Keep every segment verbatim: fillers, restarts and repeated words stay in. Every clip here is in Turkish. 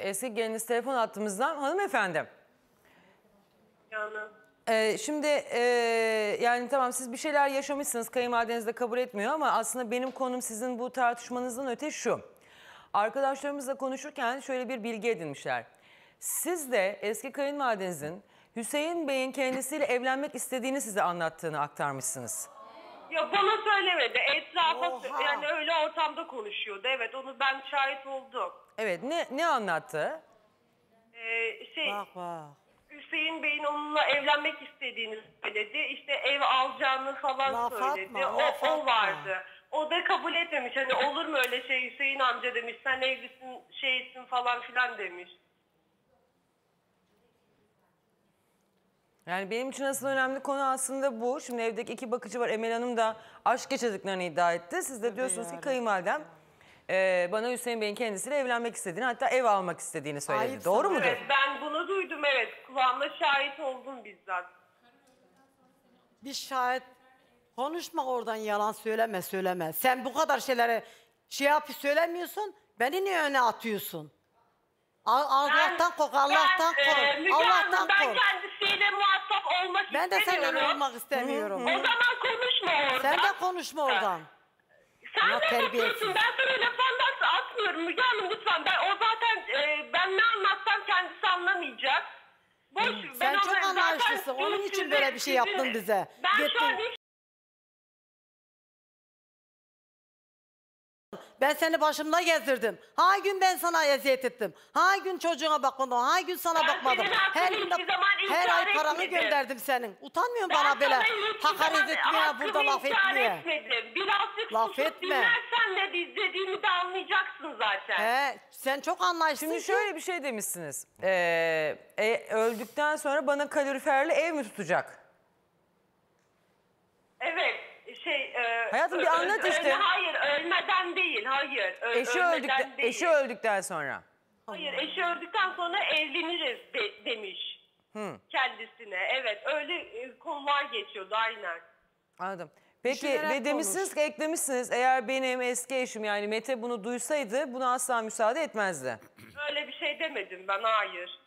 eski geliniz telefon attığımızdan. Hanımefendi. Yani. Ee, şimdi e, yani tamam siz bir şeyler yaşamışsınız, kayınvalideniz de kabul etmiyor ama aslında benim konum sizin bu tartışmanızdan öte şu. Arkadaşlarımızla konuşurken şöyle bir bilgi edinmişler. Siz de eski kayınvalidenizin Hüseyin Bey'in kendisiyle evlenmek istediğini size anlattığını aktarmışsınız. Ya bana söylemedi. Etrafa Oha. yani öyle ortamda konuşuyordu. Evet, onu ben şahit oldum. Evet, ne ne anlattı? Ee, şey Bak bak. Hüseyin Bey'in onunla evlenmek istediğini söyledi. İşte ev alacağını falan Laf söyledi. atma, o, laf o atma. vardı. O da kabul etmemiş. Hani olur mu öyle şey, Hüseyin amca demiş. Sen evlisin, şeysin falan filan demiş. Yani benim için asıl önemli konu aslında bu. Şimdi evdeki iki bakıcı var. Emel Hanım da aşk yaşadıklarını iddia etti. Siz de diyorsunuz ki kayınvalidem e, bana Hüseyin Bey'in kendisiyle evlenmek istediğini, hatta ev almak istediğini söyledi. Ayıp Doğru sana. mudur? Evet, ben bunu duydum, evet. Kulağımda şahit oldum bizzat. Bir şahit konuşma oradan, yalan söyleme söyleme. Sen bu kadar şeylere şey yapıp söylemiyorsun. Beni niye öne atıyorsun? Al- Allah'tan kork, Allah'tan ben, kork. e, Müge Allah'tan Hanım, ben kork. kendisiyle muhatap olmak Ben de istemiyorum. seninle olmak istemiyorum. O zaman konuşma oradan. Sen de konuşma oradan. Sen Ama de terbiyesiz. konuşuyorsun. Ben sana laf anlat- atmıyorum Müge Hanım, lütfen. Ben, o zaten e, ben ne anlatsam kendisi anlamayacak. Boş. ben Sen çok ona- zaten anlayışlısın. Onun sizi- için böyle bir şey yaptın sizi- bize. Ben şu Gittin. an hiç Ben seni başımda gezdirdim. Hangi gün ben sana eziyet ettim? Hangi gün çocuğuna bakmadım? Hangi gün sana Ben bakmadım? senin hakkını Her gün de- hiçbir zaman her inkar ay paranı etmedim. gönderdim senin. Utanmıyor musun Ben bana böyle sana hiçbir zaman hakaret etmeye, hakkımı burada laf inkar etmeye? etmedim. Birazcık Laf susup etme. dinlersen ne dediğimi de anlayacaksın zaten. He, sen çok anlayışlısın. Şimdi ki- şöyle bir şey demişsiniz. Ee, e, öldükten sonra bana kaloriferli ev mi tutacak? Evet, şey... E, Hayatım, bir ö- anlat ö- işte. Hayır, ölmeden değil, hayır. Ö- Eşi, ölmeden öldükten, değil. eşi öldükten sonra. Hayır, eşi öldükten sonra evleniriz de- demiş Hı. kendisine. Evet, öyle e, konular geçiyordu aynen. Anladım. Peki Düşünerek ve demişsiniz ki, eklemişsiniz, eğer benim eski eşim yani Mete bunu duysaydı buna asla müsaade etmezdi. Öyle bir şey demedim ben, hayır.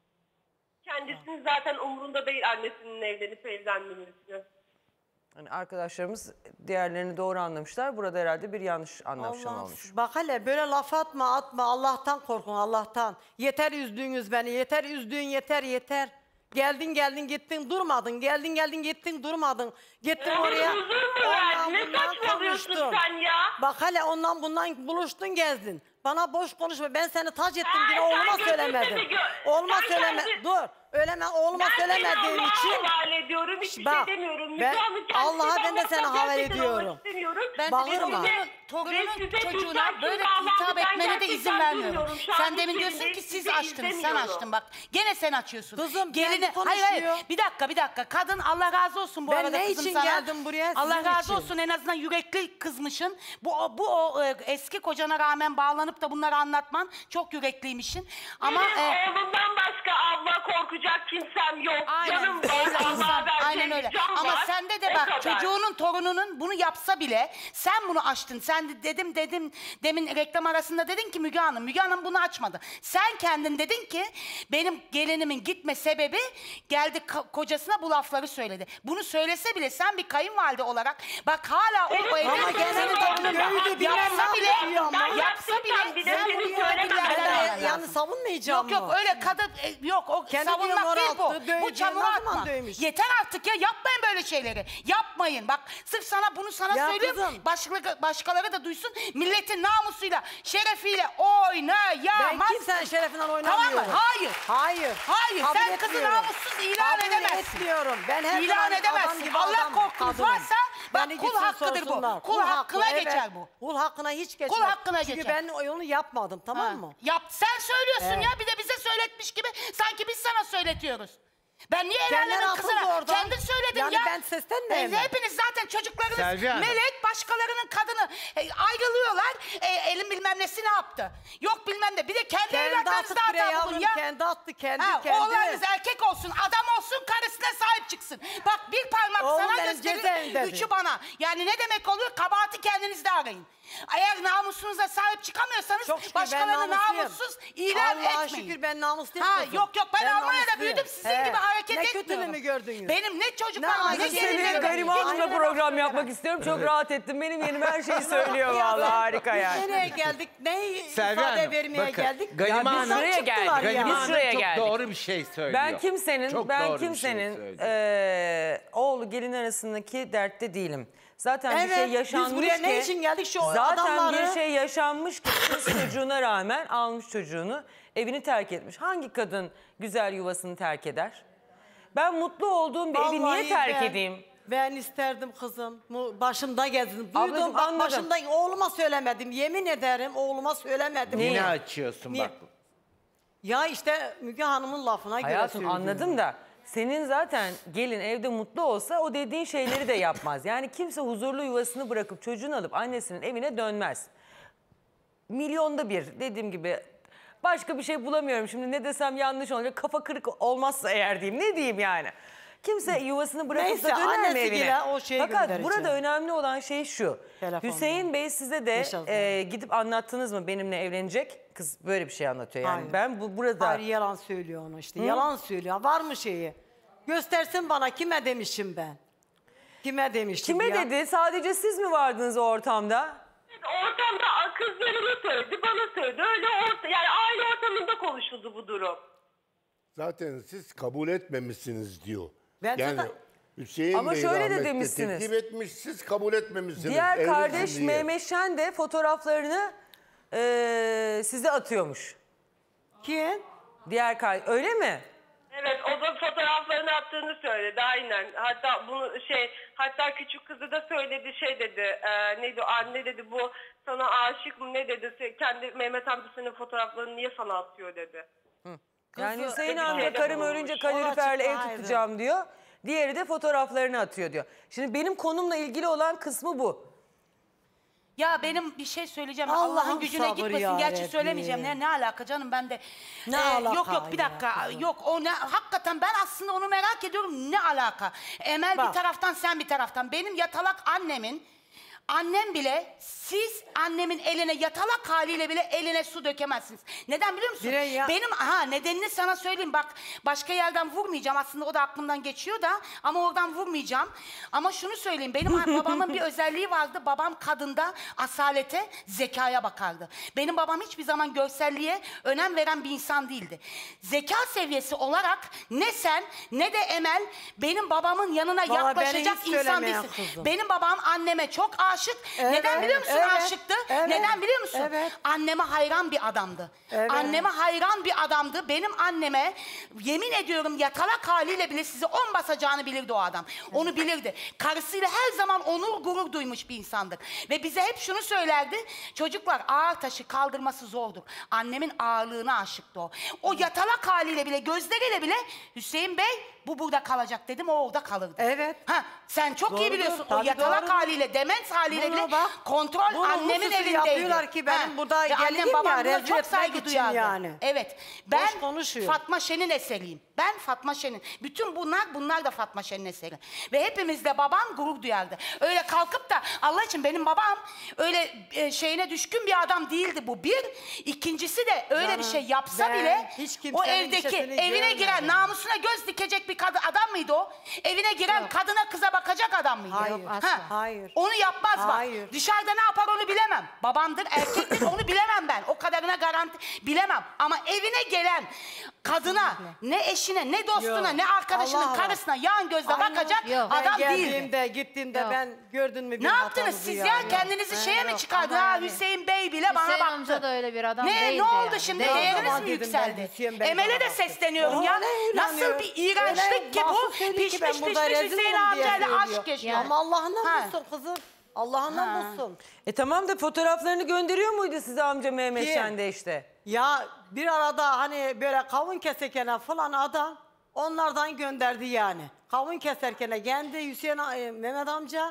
Kendisinin zaten umurunda değil annesinin evlenip evlenmemesi. Hani arkadaşlarımız diğerlerini doğru anlamışlar. Burada herhalde bir yanlış anlaşılma Allah, olmuş. bak hele böyle laf atma atma, Allah'tan korkun, Allah'tan. Yeter üzdüğünüz beni, yeter üzdüğün, yeter yeter. Geldin geldin gittin durmadın, geldin geldin gittin durmadın. Gittin Ya, oraya, huzur mu ondan verdin? Ne bundan saçmalıyorsun konuştun. sen ya? Bak hele ondan bundan buluştun gezdin. Bana boş konuşma, ben seni tac ettim Ay, yine sen oğluma götürsene söylemedim. gö- Oğluma sen söyleme, kendi- dur. Öyleme oğluma Ben söylemediğim seni için. Allah'a havale ediyorum, hiçbir Bak, şey demiyorum. ben- Müslümanın kendisi, Allah'a ben de Allah'tan seni havale gerçekten ediyorum. olmak istemiyorum. Ben de Bağırma. benim Bağırma. torunun, Ve torununun size çocuğuna Türkçen böyle Türk hitap Allah'ı ben etmene de izin gerçekten vermiyorum. duymuyorum. Şu an Sen demin hiç diyorsun ki sizi siz açtınız, sen izlemiyorum. açtın bak. Gene sen açıyorsun. Kızım, Gelini, kendi hayır hayır konuşuyor. bir dakika bir dakika. Kadın Allah razı olsun bu Ben arada ne kızım için sana. geldim buraya? Allah Sizin razı için. olsun, en azından yürekli kızmışsın. Bu, o- bu o e, eski kocana rağmen bağlanıp da bunları anlatman çok yürekliymişsin. Ama Benim e, oğlumdan başka abla korkacak kimsem yok. Aynen, Canım var, öyle Allah'a insan, verdiği aynen öyle. can Ama var. sende de O bak, kadar. çocuğunun, torununun bunu yapsa bile sen bunu açtın. Sen de dedim dedim demin reklam arasında dedin ki Müge Hanım, Müge Hanım bunu açmadı. Sen kendin dedin ki benim gelinimin gitme sebebi geldi ka- kocasına bu lafları söyledi. Bunu söylese bile sen bir kayınvalide olarak bak hala o, o evde Ama gene senin de torunun böyle bir yapsa laf bile yapıyor ama. Ben yapsa yaptıysam bile bile sen seni bunu söylemem. dillerden Ben alman de yani lazım. savunmayacağım Yok yok mı? öyle kadın e, yok o Kendi savunmak diyor, değil moral attı, bu. dövdü, Bu çamur ne zaman atma. dövmüş? Yeter artık ya, yapmayın böyle şeyleri. Yapmayın bak, sırf sana bunu sana Ya söylüyorum. kızım. Başka, başkaları da duysun, milletin namusuyla şerefiyle oynayamazsın. Ben kimsenin şerefinden oynamıyorum. Tamam mı? Hayır. Hayır. Hayır, Kabul sen kızı etmiyorum. namussuz ilan Kabul edemezsin. etmiyorum. Ben her İlan zaman adam edemezsin. gibi Allah adam, korkunuz kadınım. varsa bak, Beni kul gitsin hakkıdır bu. sorsunlar. Kul hakkına evet. geçer bu. Kul hakkına hiç geçmez. Kul hakkına Çünkü geçer. ben onu yapmadım, tamam Ha. mı? Yap, sen söylüyorsun Evet. ya, bir de bize söyletmiş gibi sanki biz sana söyletiyoruz. Ben niye Kendileri Erenlerin atıldı kızına? oradan. Kendin söyledin Yani ya. ben seslenmeyeyim E, mi? hepiniz zaten çocuklarınız Selvi Hanım. melek, başkalarının kadını e, ayrılıyorlar. E, elin bilmem nesi ne yaptı? Yok bilmem ne. Bir de kendi, Kendi evlatlarını oğullarınız da Bire hata yavrum bulun ya. kendi attı kendi Ha, kendi. oğullarınız erkek olsun, adam olsun, karısına sahip çıksın. Bak bir parmak Oğlum sana benim gösterir, cezaevindedir. üçü bana. Yani ne demek oluyor? Kabahati kendinizde arayın. Eğer namusunuza sahip çıkamıyorsanız Çok şükür ben başkalarını namusluyum. namussuz ilan Allah'a etmeyin. şükür ben namusluyum Ha, kızım. yok yok ben, Almanya'da namusluyum. büyüdüm sizin He. gibi hareket ne etmiyorum. kötülüğümü mü gördünüz? Benim ne çocuklarıma Ne ne acı Senin Yemin ederim. Karim Yemin Hanım'la ederim. program Aynen. yapmak istiyorum. Çok rahat ettim. Benim yerim her şeyi söylüyor vallahi harika yani. Nereye geldik? Ne Selvi ifade Hanım, vermeye bakın, geldik? Ganime Ya biz Hanım- şuraya geldik. Çıktılar Ganime ya. Biz Hanım şuraya çok geldik. doğru bir şey söylüyor. Ben kimsenin Çok ben doğru bir şey kimsenin söyledi. eee, oğlu gelin arasındaki dertte değilim. Zaten bir Evet, şey biz yaşanmış buraya ki. ne için geldik? Şu zaten adamları- bir şey yaşanmış ki kız çocuğuna rağmen almış çocuğunu, evini terk etmiş. Hangi kadın güzel yuvasını terk eder? Ben mutlu olduğum bir evi niye Vallahi terk ben- edeyim? Ben isterdim kızım. Bu başımda gezdim. Ablacığım, Duydum bak anladım. başımda oğluma söylemedim. Yemin ederim oğluma söylemedim. Neyi? Yine açıyorsun Niye? bak. Ya işte Müge Hanım'ın lafına göre Hayatım söylüyorum. anladım da senin zaten gelin evde mutlu olsa o dediğin şeyleri de yapmaz. Yani kimse huzurlu yuvasını bırakıp çocuğunu alıp annesinin evine dönmez. Milyonda bir dediğim gibi başka bir şey bulamıyorum. Şimdi ne desem yanlış olacak, kafa kırık olmazsa eğer diyeyim, ne diyeyim yani. Kimse yuvasını bırakıp Neyse, da döner mi annesiyle evine? o şeyi Fakat göndereceğim. burada önemli olan şey şu. Telefonla. Hüseyin Bey size de İnşallah. e, gidip anlattınız mı benimle evlenecek? Kız böyle bir şey anlatıyor yani. Hayır. Ben bu burada... Hayır yalan söylüyor onu işte. Yalan söylüyor. Var mı şeyi? Göstersin bana kime demişim ben. Kime demiştim Kime ya? dedi? Sadece siz mi vardınız o ortamda? Ortamda kızlarına söyledi, bana söyledi. Öyle orta, yani aile ortamında konuşuldu bu durum. Zaten siz kabul etmemişsiniz diyor. Ben yani zaten- Hüseyin Ama Bey şöyle de rahmetli demişsiniz. teklif etmiş, siz kabul etmemişsiniz. Diğer evlisin kardeş diye. Mehmet Şen de fotoğraflarını eee, size atıyormuş. Kim? Diğer kardeş öyle mi? Evet, o da fotoğraflarını attığını söyledi aynen. Hatta bunu şey, hatta küçük kızı da söyledi, şey dedi, e, neydi o, anne dedi, bu sana aşık mı ne dedi, kendi Mehmet amcasının fotoğraflarını niye sana atıyor dedi. Yani Kızı- Hüseyin bir amca şeyde karım bulunmuş. ölünce O kaloriferle ev açık, tutacağım diyor. Diğeri de fotoğraflarını atıyor diyor. Şimdi benim konumla ilgili olan kısmı bu. Ya benim bir şey söyleyeceğim. Allah'ım Allah'ın gücüne sabır gitmesin. ya Gerçi Rabbi. söylemeyeceğim. Ne, ne alaka canım ben de. Ne Ee, alaka Yok yok bir ya dakika. kızım? Yok o ne hakikaten ben aslında onu merak ediyorum. Ne alaka? Emel Bak. bir taraftan sen bir taraftan. Benim yatalak annemin annem bile siz annemin eline yatalak haliyle bile eline su dökemezsiniz. Neden biliyor musun? Direkt ya- Benim ha nedenini sana söyleyeyim. Bak başka yerden vurmayacağım. Aslında o da aklımdan geçiyor da ama oradan vurmayacağım. Ama şunu söyleyeyim. Benim babamın bir özelliği vardı. Babam kadında asalete, zekaya bakardı. Benim babam hiçbir zaman görselliğe önem veren bir insan değildi. Zeka seviyesi olarak ne sen ne de Emel benim babamın yanına Vallahi beni yaklaşacak hiç insan söylemeyen değilsin. kızım. Benim babam anneme çok aşık. Evet, Neden biliyor musun evet, aşıktı? evet, Neden biliyor musun? evet. Anneme hayran bir adamdı. Evet. Anneme hayran bir adamdı. Benim anneme yemin ediyorum yatalak haliyle bile size on basacağını bilirdi o adam. Onu bilirdi. Karısıyla her zaman onur gurur duymuş bir insandır. Ve bize hep şunu söylerdi. Çocuklar ağır taşı kaldırması zordur. Annemin ağırlığına aşıktı o. O yatalak haliyle bile gözleriyle bile Hüseyin Bey bu burada kalacak dedim o orada kalırdı. Evet. Ha, sen çok iyi Doğrudur, biliyorsun o tabii yatalak doğrudur. haliyle demens haliyle Bunu bile bak, kontrol bunu annemin hususi elindeydi. yapıyorlar ki benim burada Ve geleyim annem ya, babam buna rezil çok etmek saygı için duyardı. yani. Evet. Ben konuşuyor. Fatma Şen'in eseriyim. Ben Fatma Şen'in. Bütün bunlar bunlar da Fatma Şen'in eseri. Ve hepimiz de babam gurur duyardı. Öyle kalkıp da Allah için benim babam öyle e, şeyine düşkün bir adam değildi bu. Bir. İkincisi de öyle Canım, bir şey yapsa ben bile hiç o kimsenin evdeki şişesini evine giren görmedim. namusuna göz dikecek bir kadın adam mıydı o? Evine giren kadına kıza bakacak adam mıydı? Hayır, Ha, asla. Hayır. Onu yapmaz bak. Hayır. Dışarıda ne yapar onu bilemem. Babamdır, erkektir onu bilemem ben. O kadarına garanti bilemem. Ama evine gelen kadına, ne eşine, ne dostuna, Yok. ne arkadaşının Allah Allah. karısına yan gözle Aynen. bakacak Yok. Ben adam değildi. geldiğimde gittiğimde Yok. ben gördün mü bir Ne yaptınız hatamızı siz ya? ya? Kendinizi He, şeye mi yok. çıkardınız? ama Ha yani- Hüseyin Bey bile bana Hüseyin baktı. amca da öyle bir adam ne, değildi ne oldu yani. şimdi? Değil. Değeriniz Zaman mi dedim ben yükseldi? Hüseyin Bey Emel'e bana de baktı. sesleniyorum Bana ya. ne Nasıl inanıyor? bir iğrençlik ki bu? Mahsus söyleyeyim ki Pişmiş ben burada pişmiş rezil Hüseyin olayım diye amcayla aşk söylüyor. yaşıyor. Ama Allah'ından Ha. bulsun kızım. Allah'ından bulsun. E tamam da fotoğraflarını gönderiyor muydu size amca Mehmet Kim? Şen de işte? Ya bir arada hani böyle kavun keserken falan adam onlardan gönderdi yani. Kavun keserken kendi Hüseyin e, Mehmet amca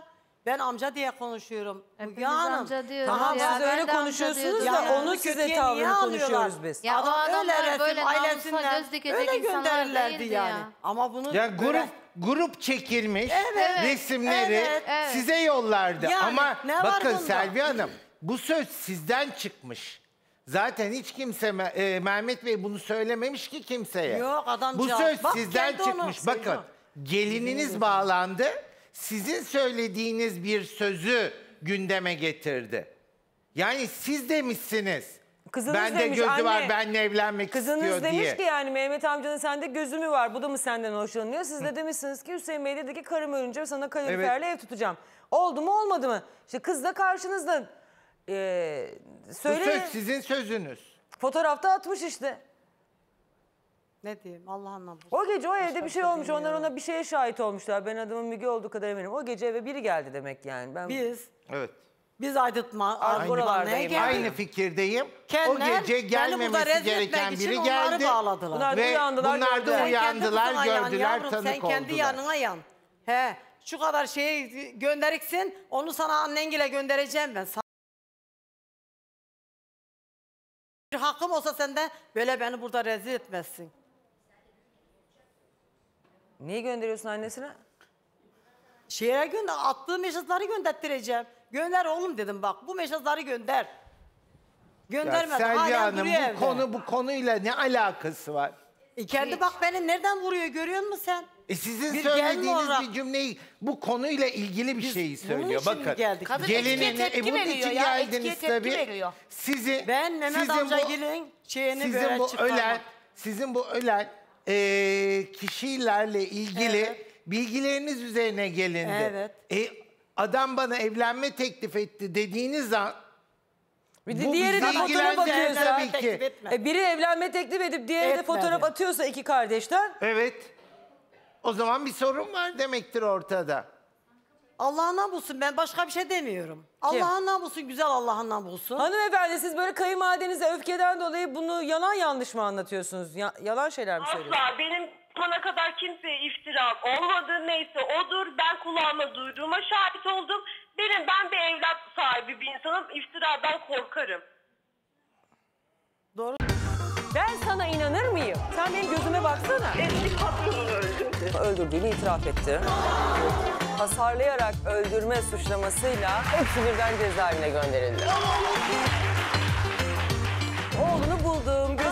Ben amca diye konuşuyorum. Hepimiz Müge Hanım. amca diyoruz Tamam ya, siz ben öyle de amca konuşuyorsunuz diyordum. da Yani onun bunu size kötüye niye tavrını alıyorlar? konuşuyoruz biz. Ya o Adam öyle adamlar resim böyle namusla ailesinden göz dikecek öyle insanlar gönderirlerdi değildi yani. ya. Ama bunu Ya böyle- grup grup çekilmiş Evet, resimleri evet, evet. size yollardı. Yani Ama ne var bakın bunda? Selvi Hanım bu söz sizden çıkmış. Zaten hiç kimse e, Mehmet Bey bunu söylememiş ki kimseye. Yok, adamcağız. Bu söz Bak, sizden kendi onu çıkmış. söylüyor. Bakın gelininiz bağlandı. Sizin söylediğiniz bir sözü gündeme getirdi. Yani siz demişsiniz. Kızınız Bende demiş, gözü anne, var benimle evlenmek Kızınız istiyor demiş diye. ki yani Mehmet amcanın sende gözü mü var? Bu da mı senden hoşlanıyor? Siz de demişsiniz ki Hüseyin Bey dedi ki karım ölünce sana kaloriferle ev tutacağım. Oldu mu olmadı mı? İşte kız da karşınızda. Ee, Bu söyle. söz sizin sözünüz. Fotoğrafta atmış işte. Ne diyeyim Allah'ın namusu. O gece o evde bir şey olmuş. bilmiyorum. Onlar ona bir şeye şahit olmuşlar. Ben adamın Müge olduğu kadar eminim. O gece eve biri geldi demek yani. Ben Biz, Evet. biz aydınlatma, buralardayım. geldik. Aynı fikirdeyim. Kendiler, o gece beni burada gelmemesi rezil gereken etmek için biri onları geldi. bağladılar. Bunlar da Ve uyandılar, bunlar da gördüler. Sen kendi uyandılar, kızına yan gördüler, yavrum, tanık sen kendi oldular. yanına yan. He, şu kadar şeyi gönderiksin, onu sana annengile göndereceğim ben. Sa- Bir hakkım olsa senden böyle beni burada rezil etmezsin. Neyi gönderiyorsun annesine? Şeye gönder, attığım mesajları gönderttireceğim. Gönder oğlum dedim bak, bu mesajları gönder. Ya Göndermedi, Selvi halen Hanım duruyor bu evde. konu bu konuyla ne alakası var? E kendi bak beni nereden vuruyor görüyor musun sen? E sizin Bir gelme söylediğiniz olarak- bir cümleyi bu konuyla ilgili bir Biz şeyi bunun söylüyor. için mi Bakın. geldik? Kadın Gelinine, etkiye tepki e bunun veriyor için ya, geldiniz etkiye tepki tabii. veriyor. Sizi, Ben Mehmet sizin amca bu- gelin şeyini sizin böyle bu çıkarmak. ölen, sizin bu ölen e, kişilerle ilgili Evet. bilgileriniz üzerine gelindi. Evet. E, adam bana evlenme teklif etti dediğiniz an Bir de bu diğeri de bizi fotoğraf ilgilendirir atıyorsa. tabii teklif ki. etme. E, biri evlenme teklif edip diğeri de Etmedi. fotoğraf atıyorsa iki kardeşten. Evet. O zaman bir sorun var demektir ortada. Allah'ın namusu, ben başka bir şey demiyorum. Allah'ın namusu, güzel Allah'ın namusu. Hanımefendi siz böyle kayınvalidenize öfkeden dolayı bunu yalan yanlış mı anlatıyorsunuz? Ya- yalan şeyler mi söylüyorsunuz? Asla benim bana kadar kimseye iftira olmadı, neyse odur. Ben kulağıma duyduğuma şahit oldum. Benim ben bir evlat sahibi bir insanım. İftiradan korkarım. Doğru. Ben sana inanır mıyım? Sen benim gözüme baksana. Eski patronunu öldürdü. Öldürdüğünü itiraf etti. Hasarlayarak öldürme suçlamasıyla hepsi birden cezaevine gönderildi. Oğlunu buldum,